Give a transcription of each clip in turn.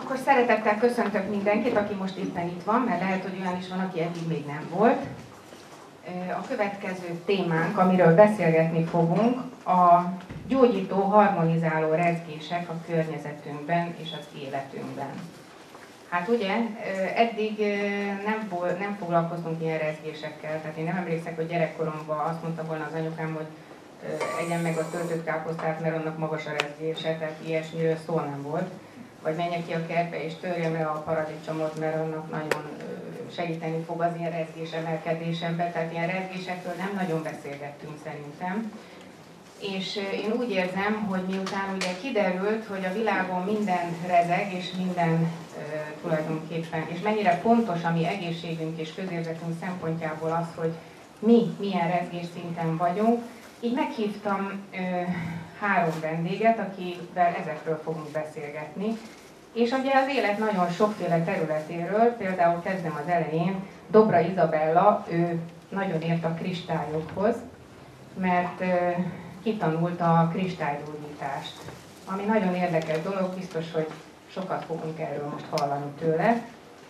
Akkor szeretettel köszöntök mindenkit, aki most éppen itt van, mert lehet, hogy olyan is van, aki eddig még nem volt. A következő témánk, amiről beszélgetni fogunk, a gyógyító, harmonizáló rezgések a környezetünkben és az életünkben. Hát ugye, eddig nem foglalkoztunk ilyen rezgésekkel, tehát én nem emlékszek, hogy gyerekkoromban azt mondta volna az anyukám, hogy egyen meg a töltött káposztát, mert annak magas a rezgése, tehát ilyesmiről szó nem volt. Vagy menjek ki a kertbe és törjem le a paradicsomot, mert annak nagyon segíteni fog az ilyen rezgés emelkedésemben, tehát ilyen rezgésekről nem nagyon beszélgettünk szerintem. És én úgy érzem, hogy miután ugye kiderült, hogy a világon minden rezeg, és minden tulajdonképpen, és mennyire fontos a mi egészségünk és közérzetünk szempontjából az, hogy mi milyen rezgés szinten vagyunk, így meghívtam 3 vendéget, akivel ezekről fogunk beszélgetni. És ugye az élet nagyon sokféle területéről, például kezdem az elején, Dobra Izabella, ő nagyon ért a kristályokhoz, mert kitanult a kristálygyógyítást, ami nagyon érdekes dolog, biztos, hogy sokat fogunk erről most hallani tőle.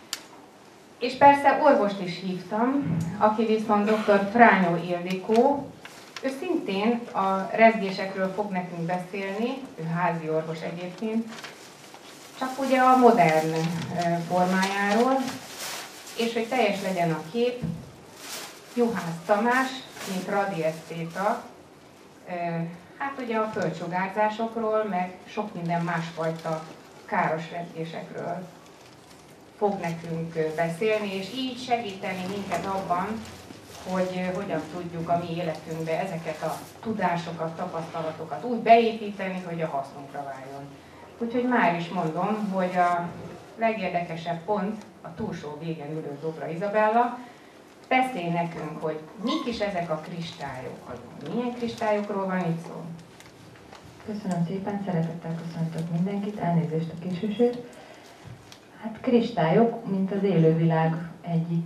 És persze orvost is hívtam, aki viszont dr. Frányó Ildikó. Ő szintén a rezgésekről fog nekünk beszélni, ő házi orvos egyébként, csak ugye a modern formájáról, és hogy teljes legyen a kép, Juhász Tamás, mint radiesztéta, hát ugye a földsugárzásokról, meg sok minden másfajta káros rezgésekről fog nekünk beszélni, és így segíteni minket abban, hogy hogyan tudjuk a mi életünkbe ezeket a tudásokat, tapasztalatokat úgy beépíteni, hogy a hasznunkra váljon. Úgyhogy már is mondom, hogy a legérdekesebb pont a túlsó végen ülő Dobra Izabella. Beszélj nekünk, hogy mik is ezek a kristályok, hogy milyen kristályokról van itt szó. Köszönöm szépen, szeretettel köszöntök mindenkit, elnézést a késésért. Hát kristályok, mint az élővilág egyik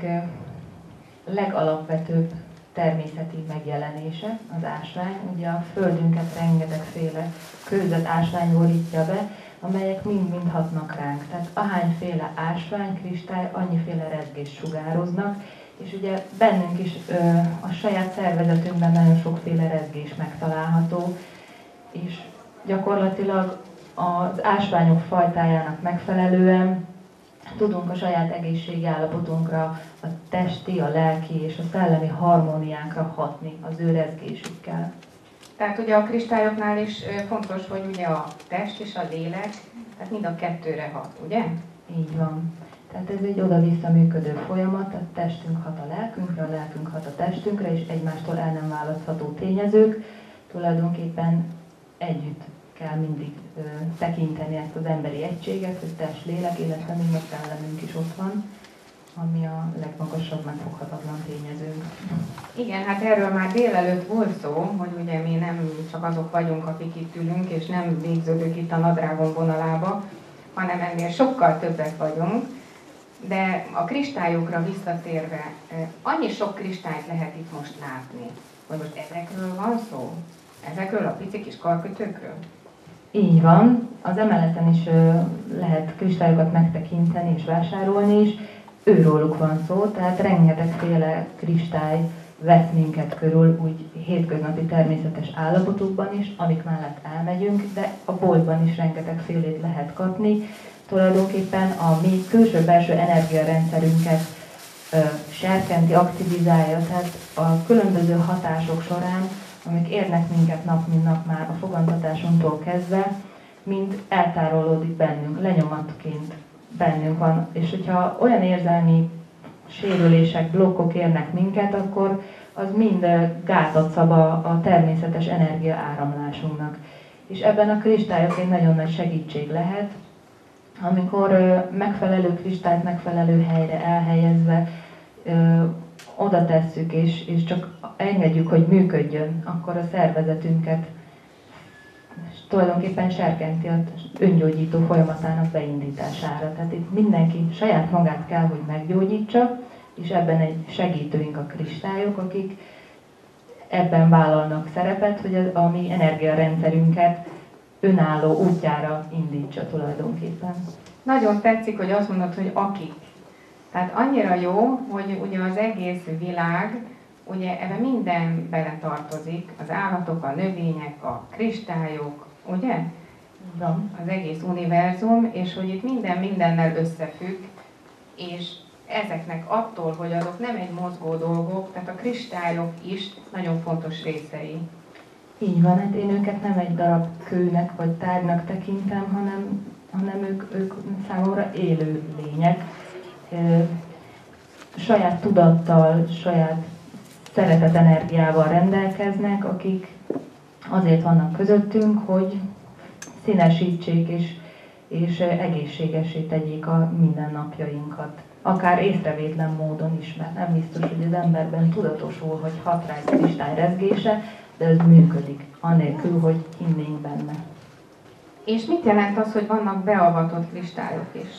legalapvetőbb természeti megjelenése, az ásvány. Ugye a földünket rengetegféle kőzet ásvány borítja be, amelyek mind-mind hatnak ránk. Tehát ahányféle ásvány, kristály, annyiféle rezgést sugároznak, és ugye bennünk is a saját szervezetünkben nagyon sokféle rezgés megtalálható, és gyakorlatilag az ásványok fajtájának megfelelően tudunk a saját egészségi állapotunkra, a testi, a lelki és a szellemi harmóniánkra hatni az ő rezgésükkel. Tehát ugye a kristályoknál is fontos, hogy ugye a test és a lélek, tehát mind a kettőre hat, ugye? Így van. Tehát ez egy oda-vissza működő folyamat, a testünk hat a lelkünkre, a lelkünk hat a testünkre, és egymástól el nem választható tényezők. Tulajdonképpen együtt kell mindig tekinteni ezt az emberi egységet, hogy test, lélek, illetve mind a szellemünk is ott van, ami a legmagasabb megfoghatatlan tényezőnk. Igen, hát erről már délelőtt volt szó, hogy ugye mi nem csak azok vagyunk, akik itt ülünk, és nem végződünk itt a nadrágon vonalába, hanem ennél sokkal többek vagyunk. De a kristályokra visszatérve, annyi sok kristályt lehet itt most látni, hogy most ezekről van szó? Ezekről a pici kis karkötőkről? Így van, az emeleten is lehet kristályokat megtekinteni és vásárolni is, őróluk van szó, tehát rengetegféle kristály vesz minket körül úgy hétköznapi természetes állapotukban is, amik mellett elmegyünk, de a boltban is rengetegfélét lehet kapni. Tulajdonképpen a mi külső-belső energiarendszerünket serkenti, aktivizálja, tehát a különböző hatások során, amik érnek minket nap mint nap már a fogantatásunktól kezdve, mind eltárolódik bennünk, lenyomatként bennünk van. És hogyha olyan érzelmi sérülések, blokkok érnek minket, akkor az mind gátat szab a természetes energia áramlásunknak. És ebben a kristályok egy nagyon nagy segítség lehet, amikor megfelelő kristályt megfelelő helyre elhelyezve oda tesszük, és csak engedjük, hogy működjön, akkor a szervezetünket tulajdonképpen serkenti az öngyógyító folyamatának beindítására. Tehát itt mindenki saját magát kell, hogy meggyógyítsa, és ebben egy segítőink a kristályok, akik ebben vállalnak szerepet, hogy a mi energiarendszerünket önálló útjára indítsa tulajdonképpen. nagyon tetszik, hogy azt mondod, hogy akik. Tehát annyira jó, hogy ugye az egész világ, ugye ebben minden beletartozik, az állatok, a növények, a kristályok, ugye? Az egész univerzum, és hogy itt minden mindennel összefügg, és ezeknek attól, hogy azok nem egy mozgó dolgok, tehát a kristályok is nagyon fontos részei. Így van, hát én őket nem egy darab kőnek vagy tárgynak tekintem, hanem ők számomra élő lények. Saját tudattal, saját szeretetenergiával rendelkeznek, akik azért vannak közöttünk, hogy színesítsék és egészségessé tegyék a mindennapjainkat. Akár észrevétlen módon is, mert nem biztos, hogy az emberben tudatosul, hogy hat rá egy kristály rezgése, de ez működik, anélkül, hogy hinnénk benne. És mit jelent az, hogy vannak beavatott kristályok is?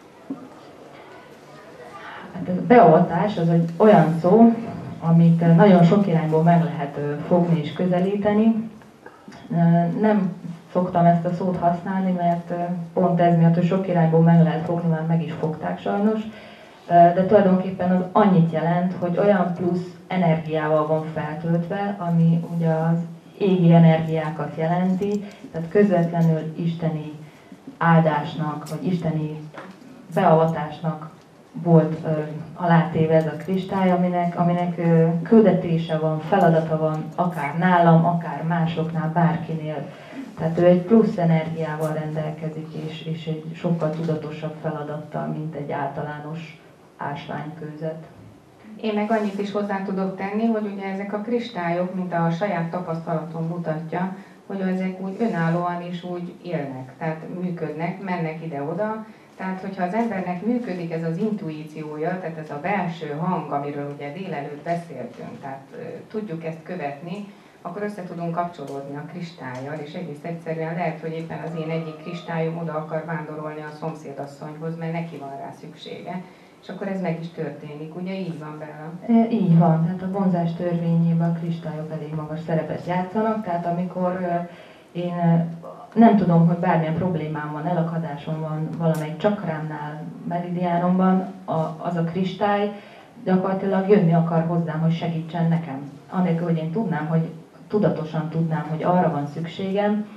Hát a beavatás az egy olyan szó, amit nagyon sok irányból meg lehet fogni és közelíteni. Nem szoktam ezt a szót használni, mert pont ez miatt, hogy sok irányból meg lehet fogni, már meg is fogták sajnos. De tulajdonképpen az annyit jelent, hogy olyan plusz energiával van feltöltve, ami ugye az égi energiákat jelenti, tehát közvetlenül isteni áldásnak, vagy isteni beavatásnak volt alátéve ez a kristály, aminek küldetése van, feladata van, akár nálam, akár másoknál, bárkinél. Tehát ő egy plusz energiával rendelkezik, és egy sokkal tudatosabb feladattal, mint egy általános ásványkőzet. Én meg annyit is hozzá tudok tenni, hogy ugye ezek a kristályok, mint a saját tapasztalatom mutatja, hogy ezek úgy önállóan is úgy élnek, tehát működnek, mennek ide-oda. Tehát, hogyha az embernek működik ez az intuíciója, tehát ez a belső hang, amiről ugye délelőtt beszéltünk, tehát tudjuk ezt követni, akkor össze tudunk kapcsolódni a kristállyal, és egész egyszerűen lehet, hogy éppen az én egyik kristályom oda akar vándorolni a szomszédasszonyhoz, mert neki van rá szüksége. És akkor ez meg is történik, ugye így van Bella? Így van, tehát a vonzás törvényében a kristályok elég magas szerepet játszanak, tehát amikor én nem tudom, hogy bármilyen problémám van, elakadásom van valamelyik csakrámnál, meridiánomban, az a kristály gyakorlatilag jönni akar hozzám, hogy segítsen nekem. Anélkül, hogy én tudnám, hogy tudatosan tudnám, hogy arra van szükségem,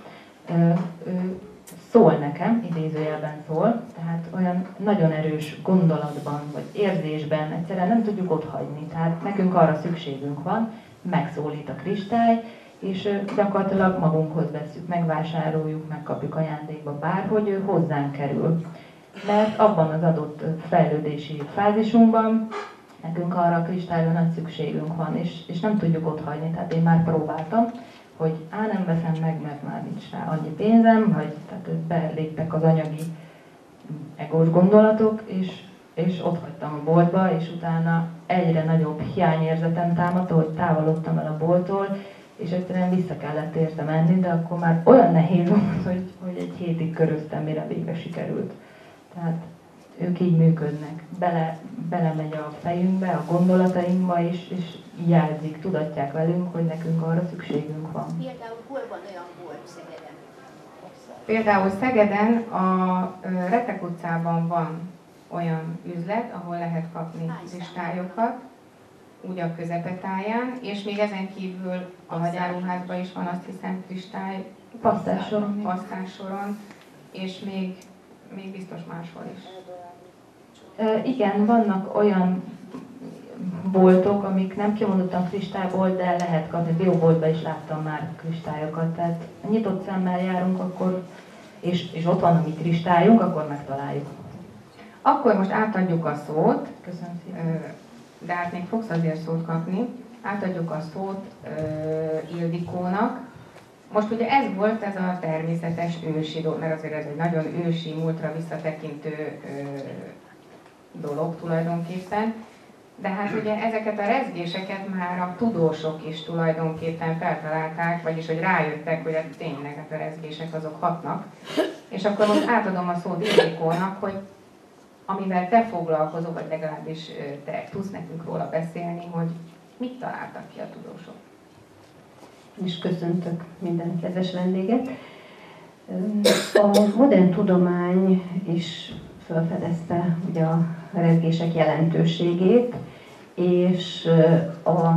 szól nekem, idézőjelben szól, tehát olyan nagyon erős gondolatban, vagy érzésben egyszerűen nem tudjuk otthagyni. Tehát nekünk arra szükségünk van, megszólít a kristály, és gyakorlatilag magunkhoz vesszük, megvásároljuk, megkapjuk ajándékba, bárhogy ő hozzánk kerül. Mert abban az adott fejlődési fázisunkban nekünk arra a kristályra nagy szükségünk van, és nem tudjuk otthagyni. Tehát én már próbáltam, hogy nem veszem meg, mert már nincs rá annyi pénzem, vagy tehát beléptek az anyagi egós gondolatok, és ott hagytam a boltba, és utána egyre nagyobb hiányérzetem támadta, hogy távolodtam el a bolttól, és egyszerűen vissza kellett érte menni, de akkor már olyan nehéz volt, hogy egy hétig köröztem, mire végre sikerült. Tehát ők így működnek. Belemegy a fejünkbe, a gondolatainkba, és jelzik, tudatják velünk, hogy nekünk arra szükségünk van. Például hol van olyan bolt Szegeden? Például Szegeden a Retek utcában van olyan üzlet, ahol lehet kapni kristályokat, úgy a közepetáján, és még ezen kívül a nagyáruházban is van, azt hiszem, kristály pasztássoron, és még biztos máshol is. Igen, vannak olyan boltok, amik nem kimondottan kristálybolt, de lehet kapni. Bioboltban is láttam már kristályokat, tehát nyitott szemmel járunk, akkor, és ott van a mi kristályunk, akkor megtaláljuk. Akkor most átadjuk a szót. Köszönöm szépen. De hát még fogsz azért szót kapni. Átadjuk a szót Ildikónak. Most ugye ez volt ez a természetes ősi dolog, mert azért ez egy nagyon ősi, múltra visszatekintő dolog tulajdonképpen. De hát ugye ezeket a rezgéseket már a tudósok is tulajdonképpen feltalálták, vagyis hogy rájöttek, hogy hát tényleg hát a rezgések azok hatnak. És akkor most átadom a szót Ildikónak, hogy amivel te foglalkozol, vagy legalábbis te tudsz nekünk róla beszélni, hogy mit találtak ki a tudósok. És köszöntök minden kedves vendéget. A modern tudomány is felfedezte ugye a rezgések jelentőségét, és a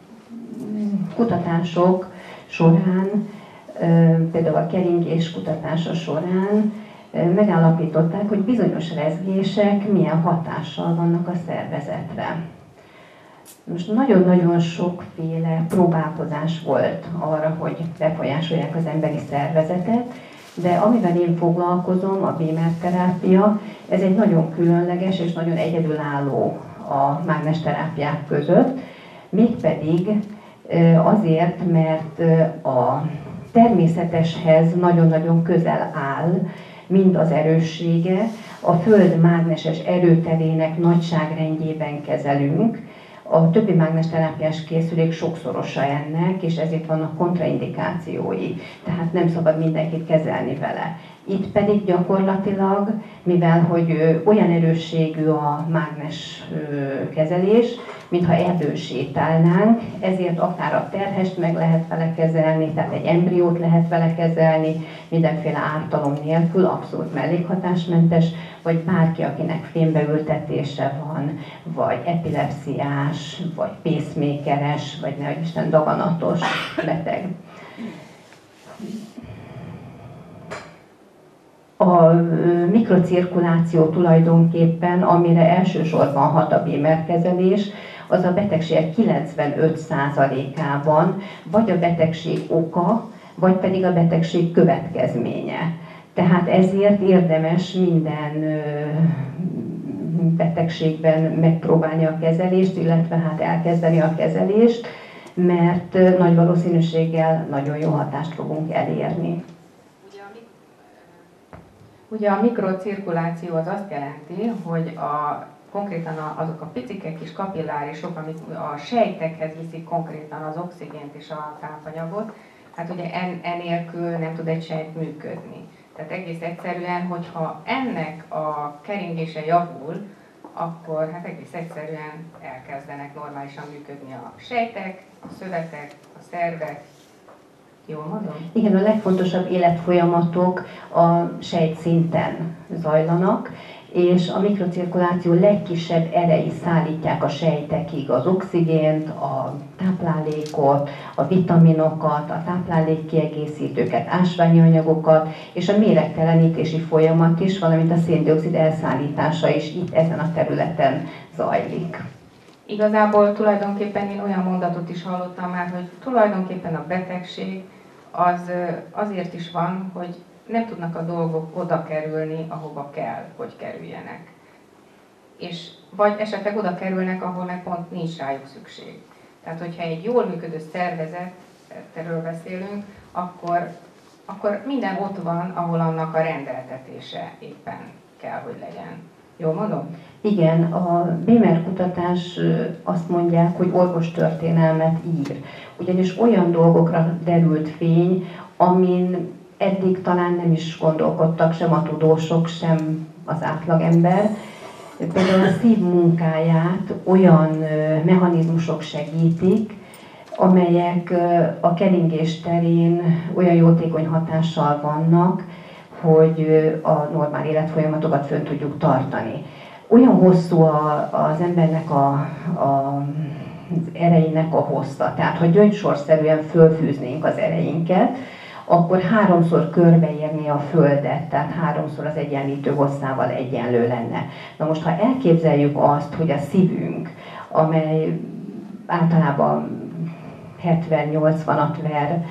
kutatások során, például a keringés kutatása során megállapították, hogy bizonyos rezgések milyen hatással vannak a szervezetre. Most nagyon-nagyon sokféle próbálkozás volt arra, hogy befolyásolják az emberi szervezetet, de amivel én foglalkozom, a BMR-terápia, ez egy nagyon különleges és nagyon egyedülálló a mágnesterápiák között, mégpedig azért, mert a természeteshez nagyon-nagyon közel áll, mind az erőssége, a Föld mágneses erőterének nagyságrendjében kezelünk. A többi mágnesterápiás készülék sokszorosa ennek, és ezért vannak kontraindikációi, tehát nem szabad mindenkit kezelni vele. Itt pedig gyakorlatilag, mivel hogy olyan erősségű a mágnes kezelés, mintha erdőn sétálnánk, ezért akár a terhest meg lehet vele kezelni, tehát egy embriót lehet vele kezelni, mindenféle ártalom nélkül, abszolút mellékhatásmentes, vagy bárki, akinek fémbeültetése van, vagy epilepsziás, vagy pacemakeres, vagy nehogy Isten daganatos beteg. A mikrocirkuláció tulajdonképpen, amire elsősorban hat a BMR-kezelés, az a betegségek 95%-ában vagy a betegség oka, vagy pedig a betegség következménye. Tehát ezért érdemes minden betegségben megpróbálni a kezelést, illetve hát elkezdeni a kezelést, mert nagy valószínűséggel nagyon jó hatást fogunk elérni. Ugye a mikrocirkuláció az azt jelenti, hogy konkrétan azok a picike kis kapillárisok, amik a sejtekhez viszik konkrétan az oxigént és a tápanyagot, hát ugye enélkül nem tud egy sejt működni. Tehát egész egyszerűen, hogyha ennek a keringése javul, akkor hát egész egyszerűen elkezdenek normálisan működni a sejtek, a szövetek, a szervek. Jól mondom? Igen, a legfontosabb életfolyamatok a sejtszinten zajlanak, és a mikrocirkuláció legkisebb erei szállítják a sejtekig az oxigént, a táplálékot, a vitaminokat, a táplálékkiegészítőket, ásványi anyagokat, és a méregtelenítési folyamat is, valamint a szén-dioxid elszállítása is itt ezen a területen zajlik. Igazából tulajdonképpen én olyan mondatot is hallottam már, hogy tulajdonképpen a betegség az azért is van, hogy nem tudnak a dolgok oda kerülni, ahova kell, hogy kerüljenek. És vagy esetleg oda kerülnek, ahol meg pont nincs rájuk szükség. Tehát, hogyha egy jól működő szervezetről beszélünk, akkor minden ott van, ahol annak a rendeltetése éppen kell, hogy legyen. Jól mondom? Igen, a BMR kutatás azt mondják, hogy orvostörténelmet ír. Ugyanis olyan dolgokra derült fény, amin eddig talán nem is gondolkodtak sem a tudósok, sem az átlagember. Például a szív munkáját olyan mechanizmusok segítik, amelyek a keringés terén olyan jótékony hatással vannak, hogy a normál életfolyamatokat fönn tudjuk tartani. Olyan hosszú az embernek az ereinek a hossza, tehát ha gyöngysorszerűen fölfűznénk az ereinket, akkor 3-szor körbeérni a Földet, tehát 3-szor az egyenlítő hosszával egyenlő lenne. Na most, ha elképzeljük azt, hogy a szívünk, amely általában 70-80-at ver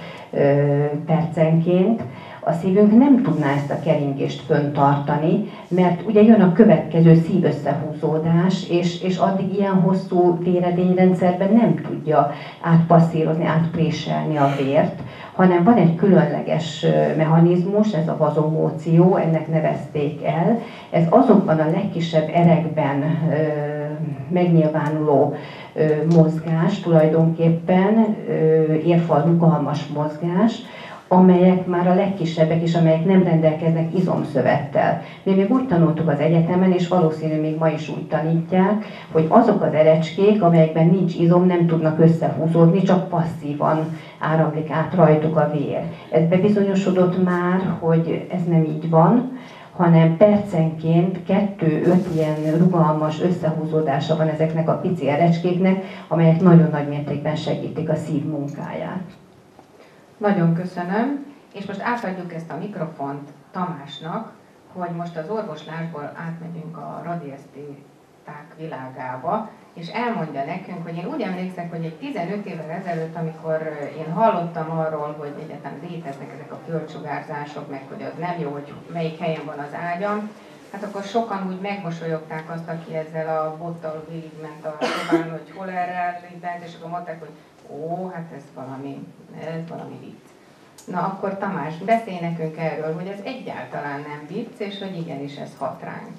percenként, a szívünk nem tudná ezt a keringést föntartani, mert ugye jön a következő szívösszehúzódás, és addig ilyen hosszú véredényrendszerben nem tudja átpasszírozni, átpréselni a vért, hanem van egy különleges mechanizmus, ez a vazomóció, ennek nevezték el. Ez azokban a legkisebb erekben megnyilvánuló mozgás, tulajdonképpen érfal rugalmas mozgás, amelyek már a legkisebbek és amelyek nem rendelkeznek izomszövettel. Mi még úgy tanultuk az egyetemen, és valószínű még ma is úgy tanítják, hogy azok az erecskék, amelyekben nincs izom, nem tudnak összehúzódni, csak passzívan áramlik át rajtuk a vér. Ez bebizonyosodott már, hogy ez nem így van, hanem percenként 2-5 ilyen rugalmas összehúzódása van ezeknek a pici erecskéknek, amelyek nagyon nagy mértékben segítik a szív munkáját. Nagyon köszönöm, és most átadjuk ezt a mikrofont Tamásnak, hogy most az orvoslásból átmegyünk a radiesztéták világába, és elmondja nekünk, hogy én úgy emlékszek, hogy egy 15 évvel ezelőtt, amikor én hallottam arról, hogy egyáltalán léteznek ezek a földsugárzások, meg hogy az nem jó, hogy melyik helyen van az ágyam, hát akkor sokan úgy megmosolyogták azt, aki ezzel a bottal végigment a szobán, hogy hol erre bent, és akkor mondták, hogy ó, hát ez valami vicc. Na akkor Tamás, beszélj nekünk erről, hogy ez egyáltalán nem vicc, és hogy igenis ez hat ránk.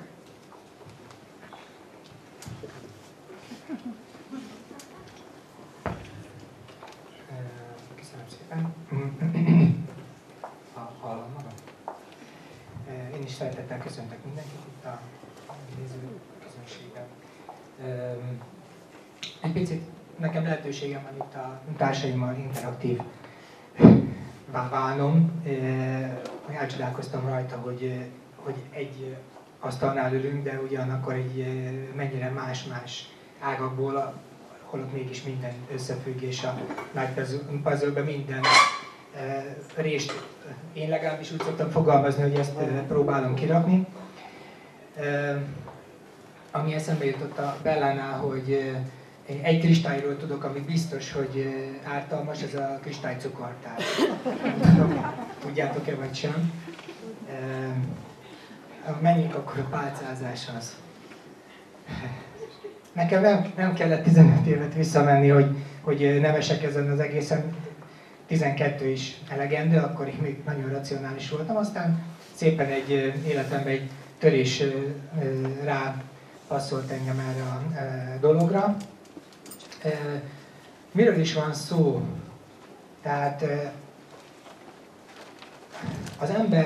Köszönöm szépen. Hallom magam? Én is szeretettel köszöntök mindenkit itt a néző közönségben. Egy picit nekem lehetőségem van itt a társaimmal interaktív válnom. Elcsodálkoztam rajta, hogy egy asztalnál ülünk, de ugyanakkor egy mennyire más-más ágakból, holott mégis minden összefüggés a nagy puzzle-ben, minden részt én legalábbis úgy szoktam fogalmazni, hogy ezt próbálom kirakni. Ami eszembe jutott a Bellánál, hogy egy kristályról tudok, ami biztos, hogy ártalmas, ez a kristálycukortár. Tudjátok-e vagy sem? Menjünk akkor a pálcázáshoz. Nekem nem kellett 15 évet visszamenni, hogy nem esek ezen az egészen. 12 is elegendő, akkor én még nagyon racionális voltam, aztán szépen egy életemben egy törés rá passzolt engem erre a dologra. Miről is van szó? Tehát az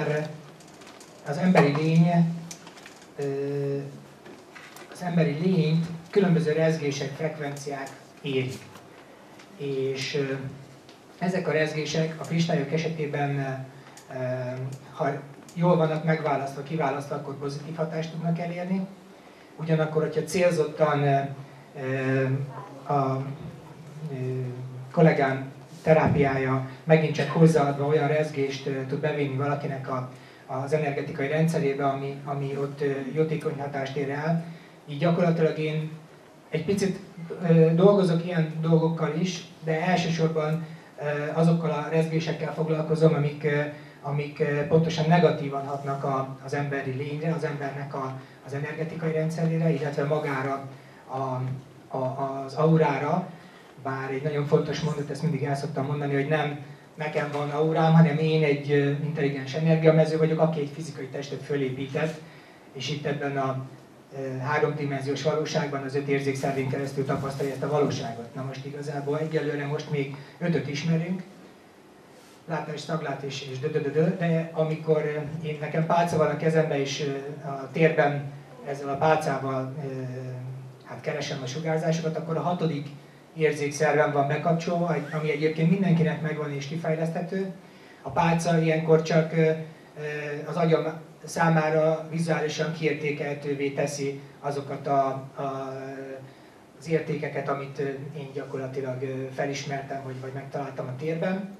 emberi lényt különböző rezgések, frekvenciák érik. És ezek a rezgések a kristályok esetében, ha jól vannak megválasztva, kiválasztva, akkor pozitív hatást tudnak elérni. Ugyanakkor, hogyha célzottan a kollégám terápiája megint csak hozzáadva olyan rezgést tud bevinni valakinek az energetikai rendszerébe, ami ott jótékony hatást ér el, így gyakorlatilag én egy picit dolgozok ilyen dolgokkal is, de elsősorban azokkal a rezgésekkel foglalkozom, amik pontosan negatívan hatnak az emberi lényre, az embernek az energetikai rendszerére, illetve magára az aurára. Bár egy nagyon fontos mondat, ezt mindig el szoktam mondani, hogy nem nekem van aurám, hanem én egy intelligens energiamező vagyok, aki egy fizikai testet fölépített, és itt ebben a háromdimenziós valóságban az 5 érzékszervén keresztül tapasztalja ezt a valóságot. Na most igazából egyelőre most még 5-öt ismerünk, látás, szaglát és de amikor nekem pálca van a kezemben és a térben ezzel a pálcával hát keresem a sugárzásokat, akkor a 6. érzékszervem van bekapcsolva, ami egyébként mindenkinek megvan és kifejleszthető. A pálca ilyenkor csak az agyam számára vizuálisan kiértékelhetővé teszi azokat az értékeket, amit én gyakorlatilag felismertem, vagy megtaláltam a térben.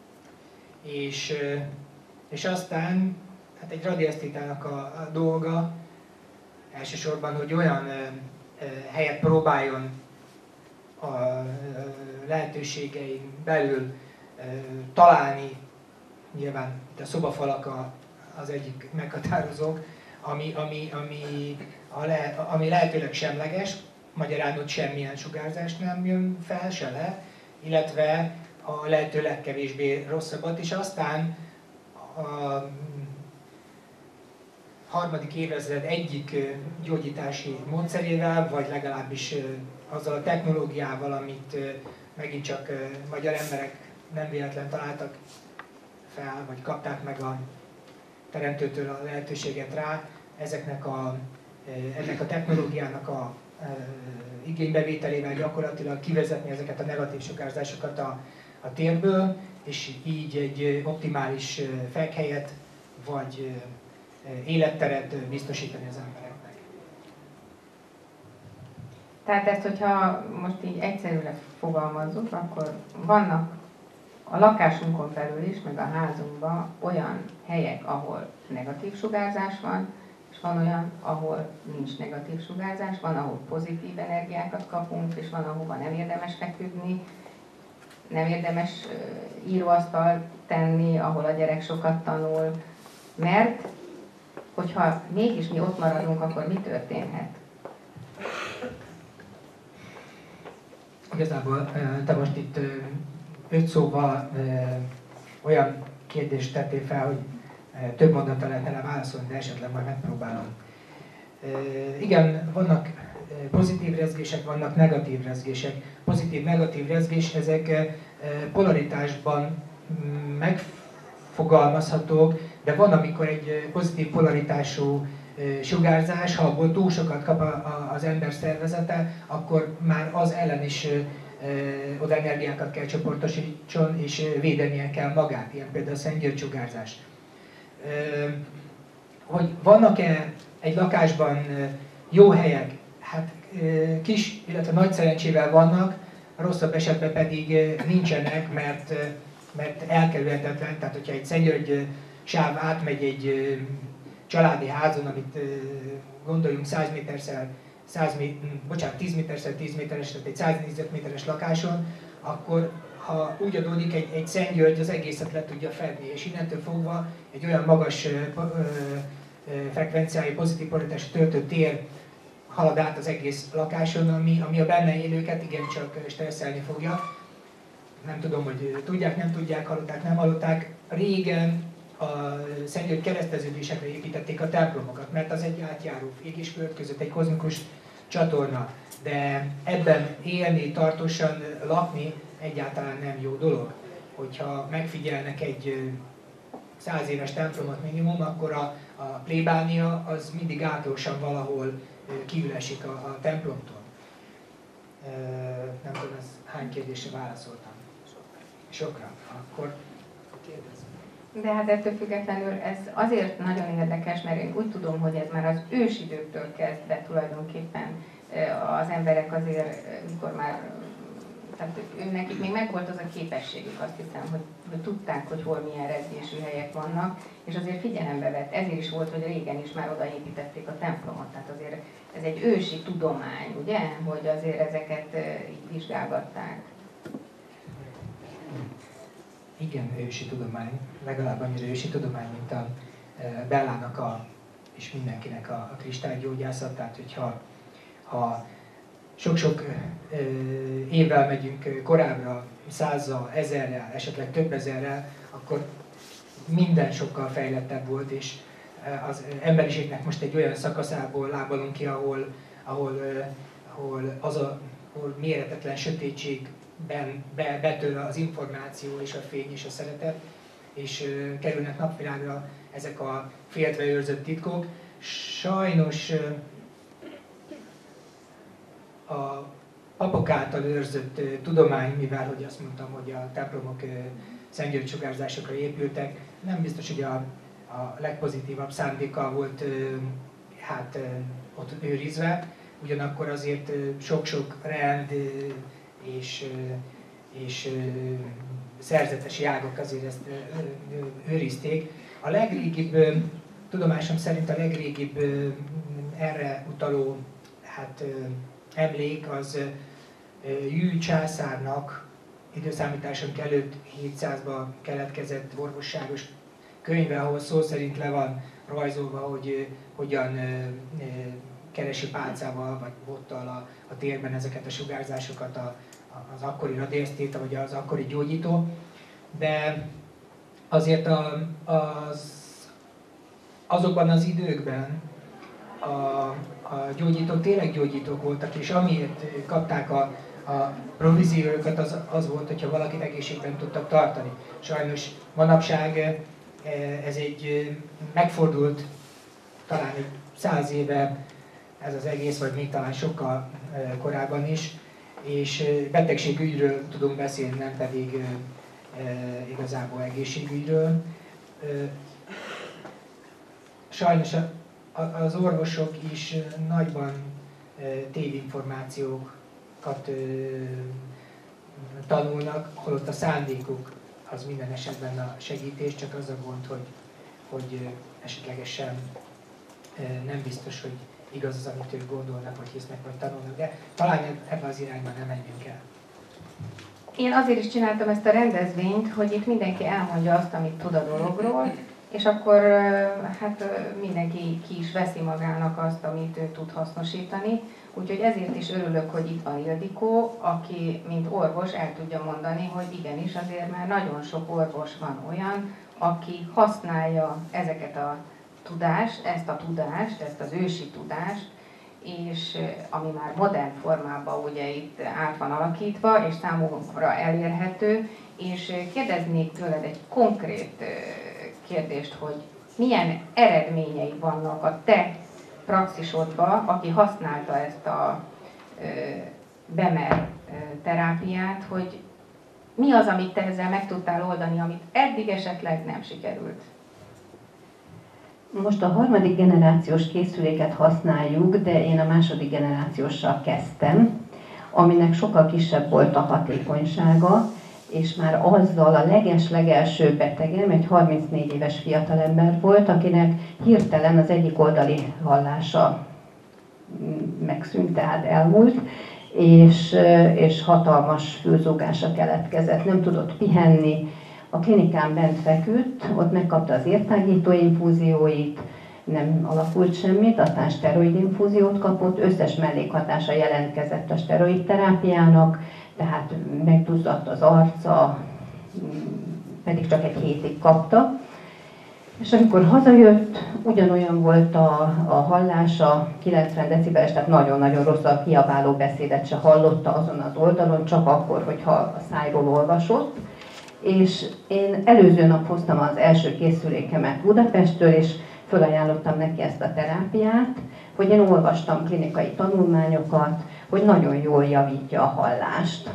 És aztán hát egy radiesztétának a dolga elsősorban, hogy olyan helyet próbáljon a lehetőségein belül találni, nyilván itt a szobafalak az egyik meghatározók, ami lehetőleg semleges, magyarán semmilyen sugárzást nem jön fel, se le, illetve a lehető legkevésbé rosszabbat, és aztán a harmadik évezred egyik gyógyítási módszerével, vagy legalábbis azzal a technológiával, amit megint csak magyar emberek nem véletlen találtak fel, vagy kapták meg a teremtőtől a lehetőséget rá, ennek a technológiának a igénybevételével gyakorlatilag kivezetni ezeket a negatív sugárzásokat a térből, és így egy optimális fekhelyet, vagy életteret biztosítani az embereknek. Tehát ezt, hogyha most így egyszerűen fogalmazzuk, akkor vannak a lakásunkon belül is, meg a házunkban olyan helyek, ahol negatív sugárzás van, és van olyan, ahol nincs negatív sugárzás, van, ahol pozitív energiákat kapunk, és van, ahova nem érdemes feküdni, nem érdemes íróasztalt tenni, ahol a gyerek sokat tanul, mert hogyha mégis mi ott maradunk, akkor mi történhet? Igazából te most itt 5 szóval olyan kérdést tettél fel, hogy több mondattal lehetne rá válaszolni, de esetleg majd megpróbálom. Igen, vannak pozitív rezgések, vannak negatív rezgések. Pozitív-negatív rezgés, ezek polaritásban megfogalmazhatók, de van, amikor egy pozitív polaritású sugárzás, ha abból túl sokat kap az ember szervezete, akkor már az ellen is oda energiákat kell csoportosítson, és védenie kell magát, ilyen például a szentgyörgysugárzás. Hogy vannak-e egy lakásban jó helyek? Hát kis, illetve nagy szerencsével vannak, rosszabb esetben pedig nincsenek, mert elkerülhetetlen. Tehát, hogyha egy Szentgyörgy sáv átmegy egy családi házon, amit gondoljunk 10 méterszer 10 méteres, tehát egy 100 négyzetméteres lakáson, akkor ha úgy adódik, egy Szentgyörgy az egészet le tudja fedni, és innentől fogva egy olyan magas frekvenciájú, pozitív polaritású töltő tér halad át az egész lakáson, ami a benne élőket igencsak stresszelni fogja. Nem tudom, hogy tudják, nem tudják, hallották, nem hallották. Régen a Szentgyörgy kereszteződésekre építették a templomokat, mert az egy átjáró ég és föld között egy kozmikus csatorna. De ebben élni, tartósan lakni egyáltalán nem jó dolog. Hogyha megfigyelnek egy 100 éves templomot minimum, akkor a plébánia az mindig átlagosan valahol kiülesik a templomtól. Nem tudom, ez hány kérdésre válaszoltam? Sokra. Akkor kérdezz. De hát ettől függetlenül ez azért nagyon érdekes, mert én úgy tudom, hogy ez már az ősidőktől kezdve tulajdonképpen az emberek azért, mikor már, tehát nekik még megvolt az a képességük, azt hiszem, hogy tudták, hogy hol milyen rezgésű helyek vannak, és azért figyelembe vett. Ezért is volt, hogy régen is már odaépítették a templomot, tehát azért ez egy ősi tudomány, ugye, hogy azért ezeket így vizsgálgatták. Igen, ősi tudomány, legalább annyira ősi tudomány, mint a Bellának és mindenkinek a kristálygyógyászat. Tehát, hogyha sok-sok évvel megyünk korábbra, 100-zal, 1000-rel, esetleg több ezerrel, akkor minden sokkal fejlettebb volt, és az emberiségnek most egy olyan szakaszából lábalunk ki, ahol méretetlen sötétségben betör az információ és a fény és a szeretet, és kerülnek napvilágra ezek a féltve őrzött titkok. Sajnos a papok által őrzött tudomány, mivel hogy azt mondtam, hogy a templomok szentgyörgysugárzásokra épültek, nem biztos, hogy a legpozitívabb szándékkal volt ott őrizve, ugyanakkor azért sok-sok rend és szerzetesi ágak azért ezt őrizték. A legrégibb, tudomásom szerint a legrégibb erre utaló emlék az Jü császárnak időszámításunk előtt 700-ban keletkezett orvosságos könyve, ahol szó szerint le van rajzolva, hogy hogyan keresi pálcával vagy bottal a térben ezeket a sugárzásokat az akkori radiesztéta vagy az akkori gyógyító. De azért azokban az időkben a gyógyítók tényleg gyógyítók voltak, és amiért kapták a províziókat, az volt, hogyha valakit egészségben tudtak tartani. Sajnos manapság ez egy megfordult, talán egy 100 éve ez az egész, vagy még talán sokkal korábban is, és betegségügyről tudunk beszélni, nem pedig igazából egészségügyről. sajnos az orvosok is nagyban tévinformációkat tanulnak, holott a szándékuk az minden esetben a segítés, csak az a gond, hogy esetlegesen nem biztos, hogy igaz az, amit ők gondolnak, vagy hisznek, vagy tanulnak, de talán ebben az irányban nem menjünk el. Én azért is csináltam ezt a rendezvényt, hogy itt mindenki elmondja azt, amit tud a dologról, és akkor hát mindenki ki is veszi magának azt, amit ő tud hasznosítani. Úgyhogy ezért is örülök, hogy itt van Ildikó, aki mint orvos el tudja mondani, hogy igenis azért már nagyon sok orvos van olyan, aki használja ezeket a tudást, ezt az ősi tudást, és ami már modern formában ugye itt át van alakítva, és számomra elérhető, és kérdeznék tőled egy konkrét kérdést, hogy milyen eredményei vannak a te praxisodban, aki használta ezt a BEMER terápiát, hogy mi az, amit te ezzel meg tudtál oldani, amit eddig esetleg nem sikerült? Most a harmadik generációs készüléket használjuk, de én a második generációssal kezdtem, aminek sokkal kisebb volt a hatékonysága, és már azzal a leges-legelső betegem, egy 34 éves fiatalember volt, akinek hirtelen az egyik oldali hallása megszűnt, tehát elmúlt, és hatalmas fülzógása keletkezett, nem tudott pihenni. A klinikán bent feküdt, ott megkapta az értágító infúzióit, nem alakult semmit, aztán szteroidinfúziót kapott, összes mellékhatása jelentkezett a szteroidterápiának, tehát megduzzadt az arca, pedig csak egy hétig kapta. És amikor hazajött, ugyanolyan volt a hallása, 90 decibeles, tehát nagyon-nagyon rossz, a kiabáló beszédet se hallotta azon az oldalon, csak akkor, hogyha a szájról olvasott. És én előző nap hoztam az első készülékemet Budapesttől, és felajánlottam neki ezt a terápiát, hogy én olvastam klinikai tanulmányokat, hogy nagyon jól javítja a hallást.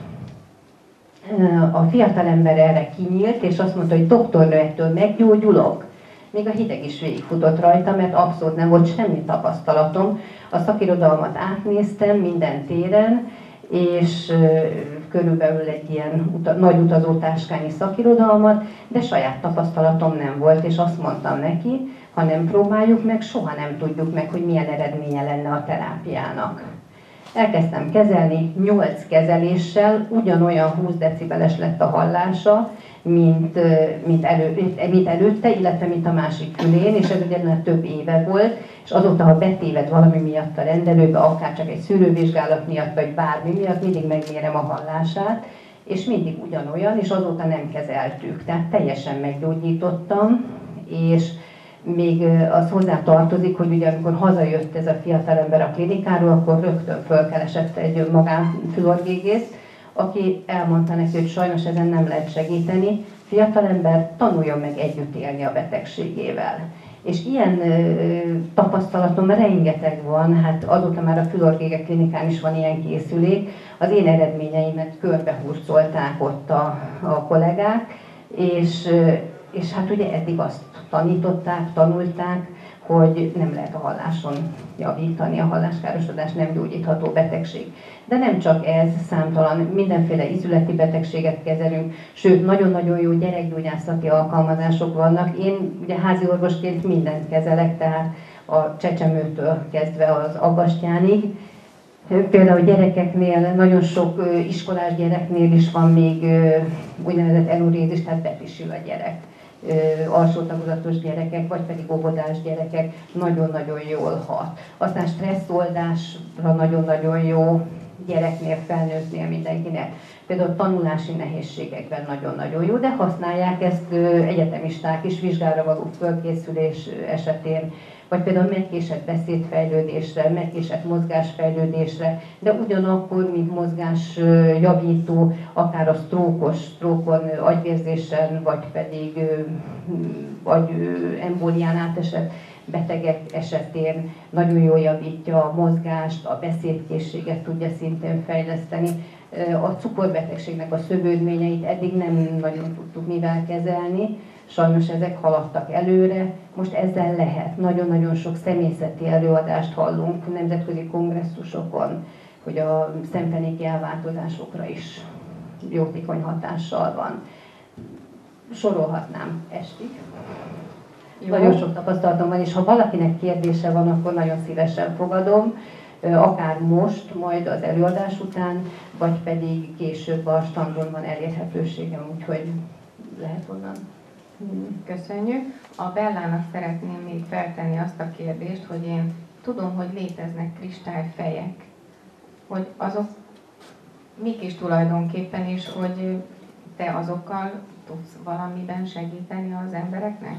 A fiatalember erre kinyílt, és azt mondta, hogy doktornő, ettől meggyógyulok. Még a hideg is végigfutott rajta, mert abszolút nem volt semmi tapasztalatom. A szakirodalmat átnéztem minden téren, és körülbelül egy ilyen nagy utazótáskányi szakirodalmat, de saját tapasztalatom nem volt, és azt mondtam neki, ha nem próbáljuk meg, soha nem tudjuk meg, hogy milyen eredménye lenne a terápiának. Elkezdtem kezelni, 8 kezeléssel ugyanolyan 20 decibeles lett a hallása, mint előtte, illetve mint a másik fülén, és ez ugye több éve volt, és azóta, ha betéved valami miatt a rendelőbe, akár csak egy szűrővizsgálat miatt, vagy bármi miatt, mindig megmérem a hallását, és mindig ugyanolyan, és azóta nem kezeltük. Tehát teljesen meggyógyítottam, és még az hozzá tartozik, hogy ugye amikor hazajött ez a fiatalember a klinikáról, akkor rögtön fölkeresett egy magánfülorgégészt, aki elmondta neki, hogy sajnos ezen nem lehet segíteni, fiatalember, tanuljon meg együtt élni a betegségével. És ilyen tapasztalatom rengeteg van, hát azóta már a fülorgégek klinikán is van ilyen készülék, az én eredményeimet körbehurcolták ott a kollégák, és hát ugye eddig azt tanulták, hogy nem lehet a halláson javítani, a halláskárosodás nem gyógyítható betegség. De nem csak ez, számtalan, mindenféle ízületi betegséget kezelünk, sőt, nagyon-nagyon jó gyerekgyógyászati alkalmazások vannak. Én ugye házi orvosként mindent kezelek, tehát a csecsemőtől kezdve az aggastyánig. Például gyerekeknél, nagyon sok iskolás gyereknél is van még úgynevezett enurézis, tehát bepisül a gyerek. Alsó tagozatos gyerekek, vagy pedig óvodás gyerekek nagyon-nagyon jól hat. Aztán stresszoldásra nagyon-nagyon jó gyereknél, felnőttnél, mindenkinek. Például tanulási nehézségekben nagyon-nagyon jó, de használják ezt egyetemisták is vizsgára való fölkészülés esetén, vagy például megkésett beszédfejlődésre, megkésett mozgásfejlődésre, de ugyanakkor, mint mozgásjavító, akár a sztrókon, agyvérzésen, vagy pedig embólián átesett betegek esetén nagyon jól javítja a mozgást, a beszédkészséget tudja szintén fejleszteni. A cukorbetegségnek a szövődményeit eddig nem nagyon tudtuk mivel kezelni. Sajnos ezek haladtak előre, most ezzel lehet. Nagyon-nagyon sok személyzeti előadást hallunk nemzetközi kongresszusokon, hogy a szemfenéki elváltozásokra is jótékony hatással van. Sorolhatnám estig. Jó. Nagyon sok tapasztalatom van, és ha valakinek kérdése van, akkor nagyon szívesen fogadom, akár most, majd az előadás után, vagy pedig később a standon van elérhetőségem, úgyhogy lehet onnan. Köszönjük. A Bellának szeretném még feltenni azt a kérdést, hogy én tudom, hogy léteznek kristályfejek, hogy azok mik is tulajdonképpen, és hogy te azokkal tudsz valamiben segíteni az embereknek?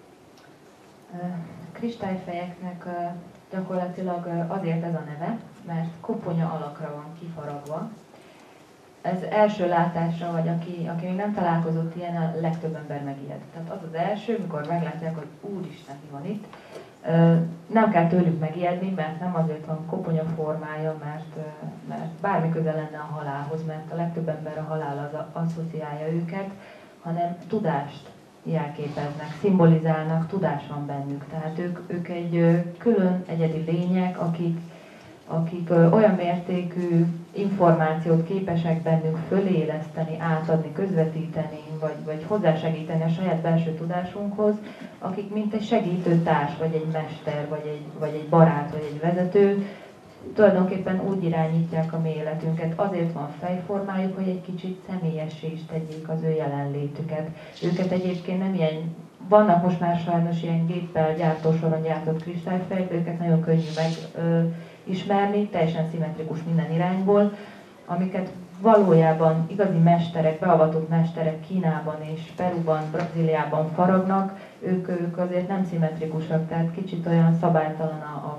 Kristályfejeknek gyakorlatilag azért ez a neve, mert koponya alakra van kifaragva. Ez első látásra, vagy aki még nem találkozott ilyen, a legtöbb ember megijed. Tehát az az első, mikor meglátják, hogy úristen, mi van itt. Nem kell tőlük megijedni, mert nem azért van koponya formája, mert bármi köze lenne a halálhoz, mert a legtöbb ember a halál az asszociálja őket, hanem tudást jelképeznek, szimbolizálnak, tudás van bennük. Tehát ők egy külön egyedi lények, akik olyan mértékű információt képesek bennünk föléleszteni, átadni, közvetíteni, vagy hozzásegíteni a saját belső tudásunkhoz, akik mint egy segítőtárs, vagy egy mester, vagy egy barát, vagy egy vezető, tulajdonképpen úgy irányítják a mi életünket. Azért van fejformájuk, hogy egy kicsit személyessé is tegyék az ő jelenlétüket. Őket egyébként nem ilyen, vannak most már sajnos ilyen géppel, gyártósoron gyártott kristályfejek, őket nagyon könnyű megismerni, teljesen szimmetrikus minden irányból, amiket valójában igazi mesterek, beavatott mesterek Kínában és Peruban, Brazíliában faragnak, ők azért nem szimmetrikusak, tehát kicsit olyan szabálytalan a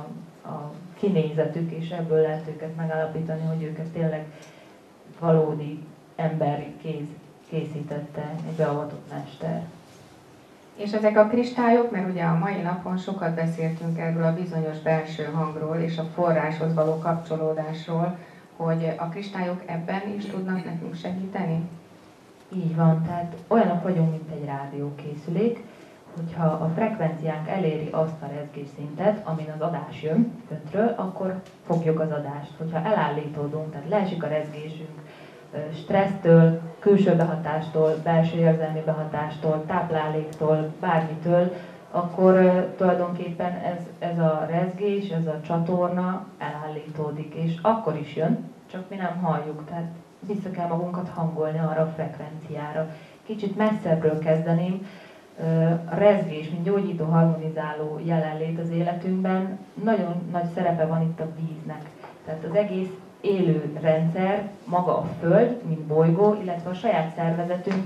kinézetük, és ebből lehet őket megállapítani, hogy őket tényleg valódi emberi kéz készítette, egy beavatott mester. És ezek a kristályok, mert ugye a mai napon sokat beszéltünk erről a bizonyos belső hangról és a forráshoz való kapcsolódásról, hogy a kristályok ebben is tudnak nekünk segíteni? Így van, tehát olyanok vagyunk, mint egy rádiókészülék, hogyha a frekvenciánk eléri azt a rezgésszintet, amin az adás jön föntről, akkor fogjuk az adást. Hogyha elállítódunk, tehát leesik a rezgésünk stressztől, külső behatástól, belső érzelmi behatástól, tápláléktól, bármitől, akkor tulajdonképpen ez a rezgés, ez a csatorna elállítódik, és akkor is jön, csak mi nem halljuk, tehát vissza kell magunkat hangolni arra a frekvenciára. Kicsit messzebbről kezdeném, a rezgés, mint gyógyító, harmonizáló jelenlét az életünkben, nagyon nagy szerepe van itt a víznek. Tehát az egész élő rendszer, maga a Föld, mint bolygó, illetve a saját szervezetünk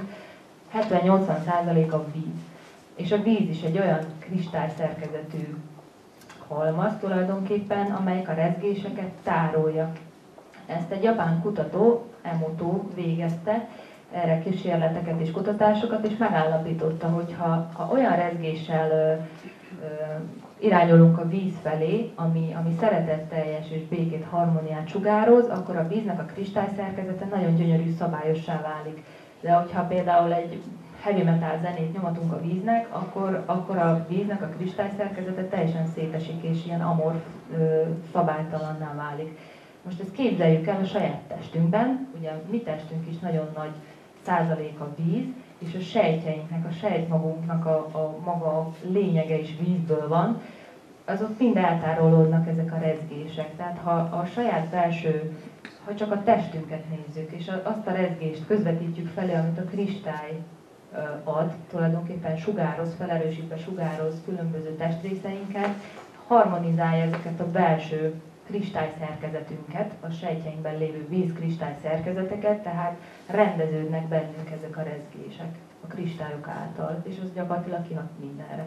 70-80% a víz. És a víz is egy olyan kristályszerkezetű halmaz tulajdonképpen, amelyik a rezgéseket tárolja. Ezt egy japán kutató, Emoto végezte, erre kísérleteket és kutatásokat, és megállapította, hogy ha olyan rezgéssel irányulunk a víz felé, ami szeretetteljes és békét, harmóniát sugároz, akkor a víznek a kristályszerkezete nagyon gyönyörű, szabályossá válik. De hogyha például egy heavy metal zenét nyomatunk a víznek, akkor a víznek a kristályszerkezete teljesen szétesik, és ilyen amorf, szabálytalanná válik. Most ezt képzeljük el a saját testünkben, ugye a mi testünk is nagyon nagy százalék a víz, és a sejtjeinknek, a sejtmagunknak a maga lényege is vízből van, azok mind eltárolódnak ezek a rezgések. Tehát ha a saját belső, ha csak a testünket nézzük, és azt a rezgést közvetítjük felé, amit a kristály ad, tulajdonképpen sugároz, felerősítve sugároz különböző testrészeinket, harmonizálja ezeket a belső kristályszerkezetünket, a sejtjeinkben lévő vízkristályszerkezeteket, tehát rendeződnek bennünk ezek a rezgések a kristályok által, és az gyakorlatilag kihat mindenre.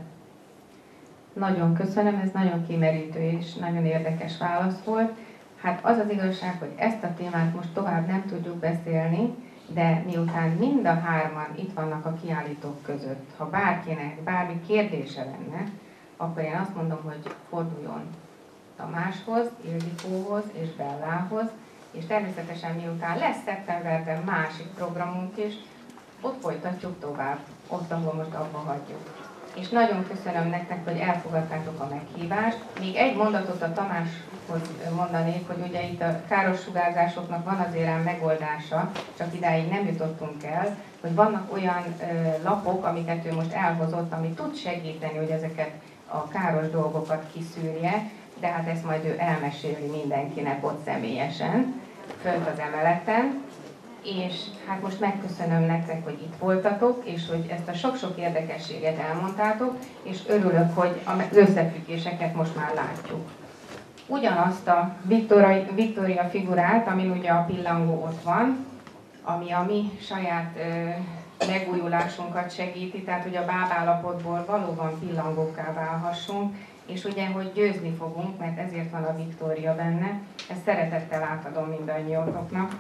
Nagyon köszönöm, ez nagyon kimerítő és nagyon érdekes válasz volt. Hát az az igazság, hogy ezt a témát most tovább nem tudjuk beszélni, de miután mind a hárman itt vannak a kiállítók között, ha bárkinek bármi kérdése lenne, akkor én azt mondom, hogy forduljon Tamáshoz, Ildikóhoz és Bellához, és természetesen miután lesz szeptemberben másik programunk is, ott folytatjuk tovább. ott, ahol most abba hagyjuk. És nagyon köszönöm nektek, hogy elfogadtátok a meghívást. Még egy mondatot a Tamáshoz mondanék, hogy ugye itt a káros sugárzásoknak van azért ám megoldása, csak idáig nem jutottunk el, hogy vannak olyan lapok, amiket ő most elhozott, ami tud segíteni, hogy ezeket a káros dolgokat kiszűrje, de hát ezt majd ő elmeséli mindenkinek ott személyesen, fönt az emeleten. És hát most megköszönöm nektek, hogy itt voltatok, és hogy ezt a sok-sok érdekességet elmondtátok, és örülök, hogy az összefüggéseket most már látjuk. Ugyanazt a Victoria figurát, amin ugye a pillangó ott van, ami a mi saját megújulásunkat segíti, tehát hogy a bábállapotból valóban pillangókká válhassunk, és ugye, hogy győzni fogunk, mert ezért van a Victoria benne. Ezt szeretettel átadom mindannyiótoknak.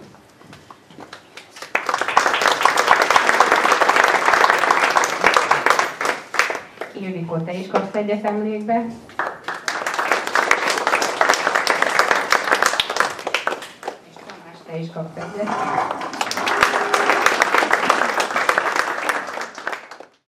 Ildikó, te is kapsz egyet emlékbe. És Tamás, te is kapsz egyet.